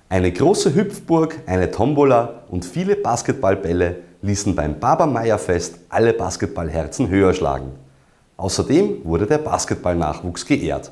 Eine große Hüpfburg, eine Tombola und viele Basketballbälle ließen beim Babermeier-Fest alle Basketballherzen höher schlagen. Außerdem wurde der Basketballnachwuchs geehrt.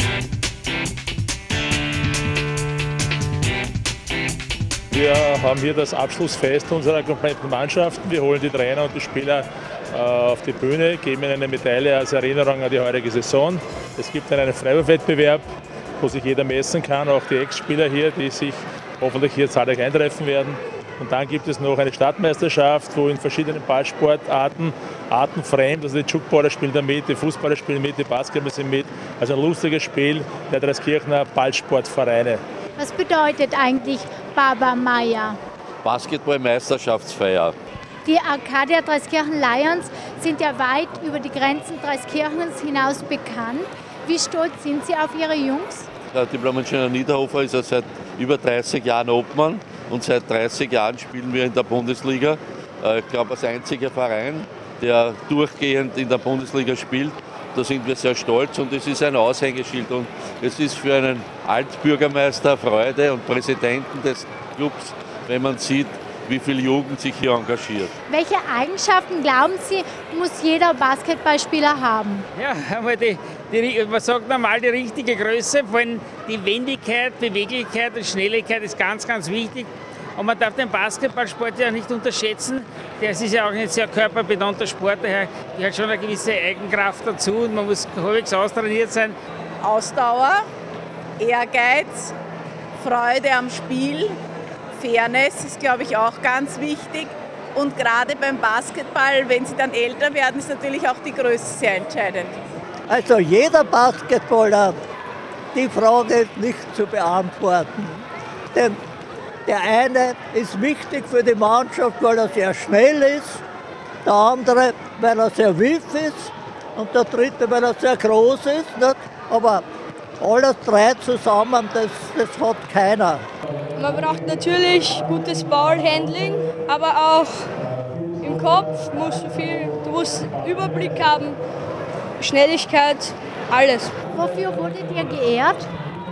Wir haben hier das Abschlussfest unserer kompletten Mannschaft. Wir holen die Trainer und die Spieler auf die Bühne, geben ihnen eine Medaille als Erinnerung an die heutige Saison. Es gibt dann einen Freiwurfwettbewerb, wo sich jeder messen kann, auch die Ex-Spieler hier, die sich hoffentlich hier zahlreich eintreffen werden. Und dann gibt es noch eine Stadtmeisterschaft, wo in verschiedenen Ballsportarten, artenfremd, also die Jugballer spielen da mit, die Fußballer spielen mit, die Basketballer sind mit. Also ein lustiges Spiel der Dreiskirchener Ballsportvereine. Was bedeutet eigentlich Babermeier? Basketball-Meisterschaftsfeier. Die Arcadia Dreiskirchen Lions sind ja weit über die Grenzen Dreiskirchens hinaus bekannt. Wie stolz sind Sie auf Ihre Jungs? Der Diplom-Ingenieur Niederhofer ist ja seit über 30 Jahren Obmann und seit 30 Jahren spielen wir in der Bundesliga. Ich glaube, als einziger Verein, der durchgehend in der Bundesliga spielt. Da sind wir sehr stolz und es ist ein Aushängeschild. Und es ist für einen Altbürgermeister Freude und Präsidenten des Clubs, wenn man sieht, wie viel Jugend sich hier engagiert. Welche Eigenschaften, glauben Sie, muss jeder Basketballspieler haben? Ja, einmal man sagt normal die richtige Größe, vor allem die Wendigkeit, Beweglichkeit und Schnelligkeit ist ganz, ganz wichtig. Und man darf den Basketballsport ja nicht unterschätzen. Das ist ja auch ein sehr körperbetonter Sport, daher gehört schon eine gewisse Eigenkraft dazu und man muss halbwegs austrainiert sein. Ausdauer, Ehrgeiz, Freude am Spiel, Fairness ist, glaube ich, auch ganz wichtig. Und gerade beim Basketball, wenn sie dann älter werden, ist natürlich auch die Größe sehr entscheidend. Also jeder Basketballer, die Frage ist nicht zu beantworten. Denn der eine ist wichtig für die Mannschaft, weil er sehr schnell ist, der andere, weil er sehr wiff ist und der dritte, weil er sehr groß ist. Nicht? Aber alle drei zusammen, das hat keiner. Man braucht natürlich gutes Ballhandling, aber auch im Kopf du musst Überblick haben, Schnelligkeit, alles. Wofür wurdet ihr geehrt?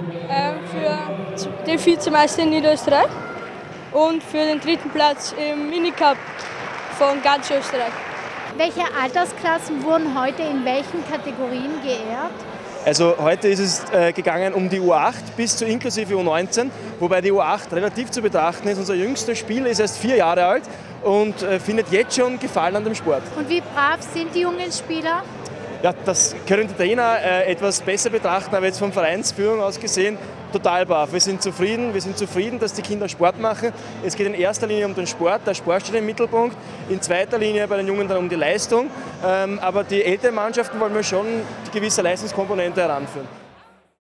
Für den Vizemeister in Niederösterreich und für den 3. Platz im Minicup von ganz Österreich. Welche Altersklassen wurden heute in welchen Kategorien geehrt? Also heute ist es gegangen um die U8 bis zu inklusive U19, wobei die U8 relativ zu betrachten ist. Unser jüngster Spieler ist erst 4 Jahre alt und findet jetzt schon Gefallen an dem Sport. Und wie brav sind die jungen Spieler? Ja, das können die Trainer etwas besser betrachten, aber jetzt von Vereinsführung aus gesehen total brav. Wir sind zufrieden, dass die Kinder Sport machen. Es geht in erster Linie um den Sport, der Sport steht im Mittelpunkt. In zweiter Linie bei den Jungen dann um die Leistung. Aber die älteren Mannschaften wollen wir schon die gewisse Leistungskomponente heranführen.